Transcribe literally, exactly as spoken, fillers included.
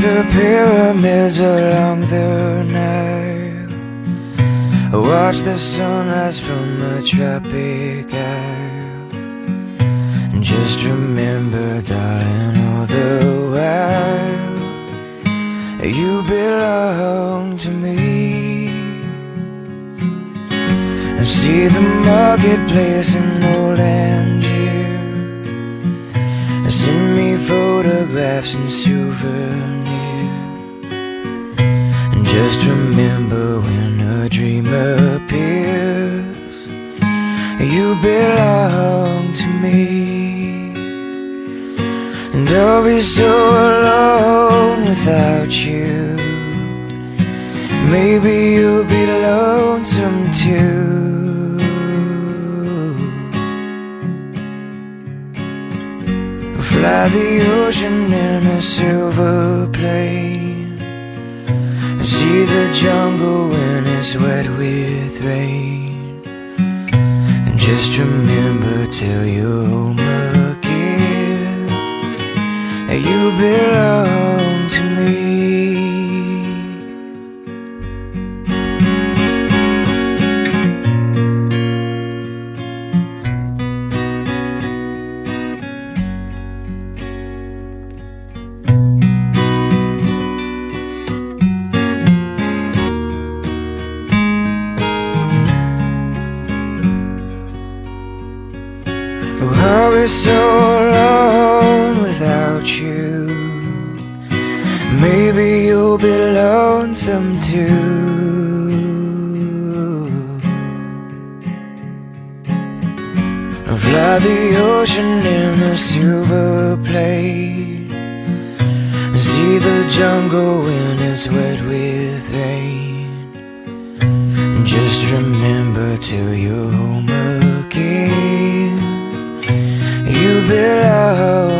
the pyramids along the Nile. Watch the sunrise from the tropic isle. And just remember, darling, all the while you belong to me. And see the marketplace in old Algiers. Send me photographs and souvenirs. And just remember, when a dream appears, you belong to me. And I'll be so alone without you. Maybe you'll be lonesome too. Fly the ocean in a silver plane. See the jungle when it's wet with rain. And just remember, till you're home again, you belong to me. I'll be so alone without you. Maybe you'll be lonesome too. I'll fly the ocean in a silver plane. See the jungle when it's wet with rain. And just remember, till you're home again, you belong